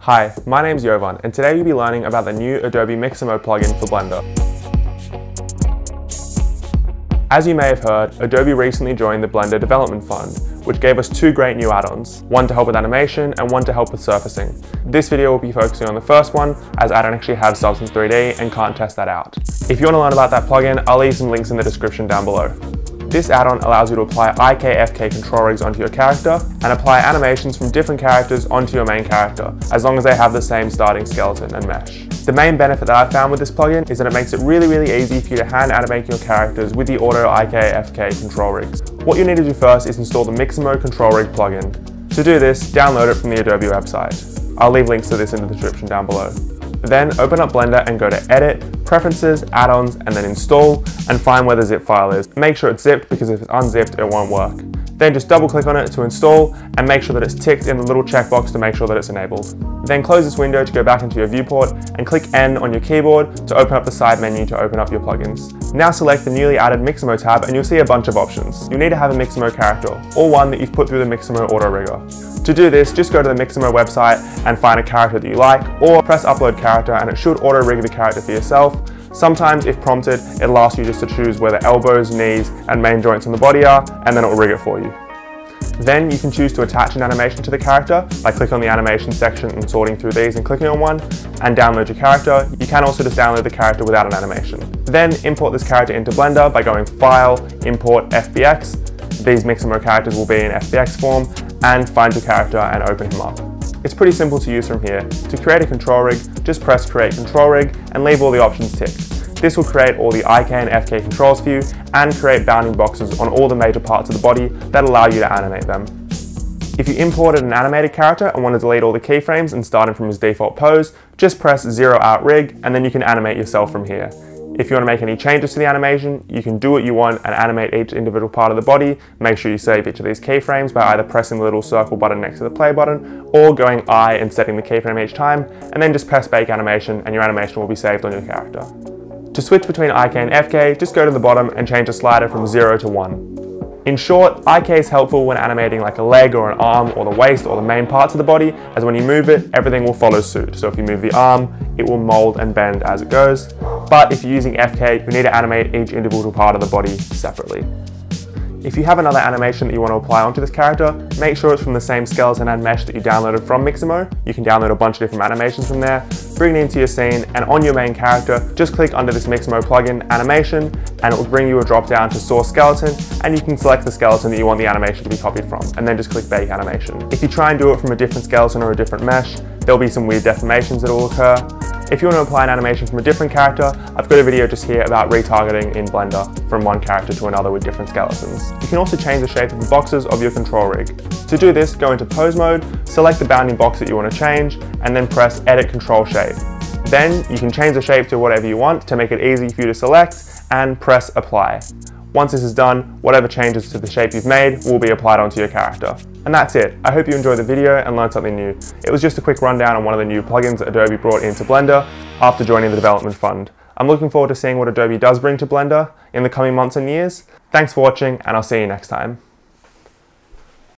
Hi, my name's Jovan, and today you'll be learning about the new Adobe Mixamo plugin for Blender. As you may have heard, Adobe recently joined the Blender Development Fund, which gave us two great new add-ons, one to help with animation and one to help with surfacing. This video will be focusing on the first one, as Addon actually has Blender3D and can't test that out. If you want to learn about that plugin, I'll leave some links in the description down below. This add-on allows you to apply IK/FK control rigs onto your character and apply animations from different characters onto your main character, as long as they have the same starting skeleton and mesh. The main benefit that I found with this plugin is that it makes it really easy for you to hand animate your characters with the auto IK/FK control rigs. What you need to do first is install the Mixamo Control Rig plugin. To do this, download it from the Adobe website. I'll leave links to this in the description down below. Then open up Blender and go to Edit, Preferences, Add-ons, and then Install, and find where the zip file is. Make sure it's zipped, because if it's unzipped, it won't work. Then just double click on it to install, and make sure that it's ticked in the little checkbox to make sure that it's enabled. Then close this window to go back into your viewport, and click N on your keyboard to open up the side menu to open up your plugins. Now select the newly added Mixamo tab, and you'll see a bunch of options. You'll need to have a Mixamo character, or one that you've put through the Mixamo Auto Rigger. To do this, just go to the Mixamo website and find a character that you like, or press Upload Character and it should auto-rig the character for yourself. Sometimes, if prompted, it'll ask you just to choose where the elbows, knees, and main joints on the body are, and then it'll rig it for you. Then you can choose to attach an animation to the character by clicking on the animation section and sorting through these and clicking on one, and download your character. You can also just download the character without an animation. Then import this character into Blender by going File, Import FBX. These Mixamo characters will be in FBX form, and find your character and open him up. It's pretty simple to use from here. To create a control rig, just press Create Control Rig and leave all the options ticked. This will create all the IK and FK controls for you and create bounding boxes on all the major parts of the body that allow you to animate them. If you imported an animated character and want to delete all the keyframes and start him from his default pose, just press 0 out rig and then you can animate yourself from here. If you want to make any changes to the animation, you can do what you want and animate each individual part of the body. Make sure you save each of these keyframes by either pressing the little circle button next to the play button or going I and setting the keyframe each time, and then just press Bake Animation and your animation will be saved on your character. To switch between IK and FK, just go to the bottom and change the slider from 0 to 1. In short, IK is helpful when animating like a leg or an arm or the waist or the main parts of the body, as when you move it, everything will follow suit. So if you move the arm, it will mold and bend as it goes. But if you're using FK, you need to animate each individual part of the body separately. If you have another animation that you want to apply onto this character, make sure it's from the same skeleton and mesh that you downloaded from Mixamo. You can download a bunch of different animations from there, bring it into your scene, and on your main character, just click under this Mixamo plugin, Animation, and it will bring you a drop down to Source Skeleton, and you can select the skeleton that you want the animation to be copied from, and then just click Bake Animation. If you try and do it from a different skeleton or a different mesh, there'll be some weird deformations that will occur. If you want to apply an animation from a different character, I've got a video just here about retargeting in Blender from one character to another with different skeletons. You can also change the shape of the boxes of your control rig. To do this, go into Pose Mode, select the bounding box that you want to change, and then press Edit Control Shape. Then you can change the shape to whatever you want to make it easy for you to select, and press Apply. Once this is done, whatever changes to the shape you've made will be applied onto your character. And that's it. I hope you enjoyed the video and learned something new. It was just a quick rundown on one of the new plugins that Adobe brought into Blender after joining the development fund. I'm looking forward to seeing what Adobe does bring to Blender in the coming months and years. Thanks for watching, and I'll see you next time.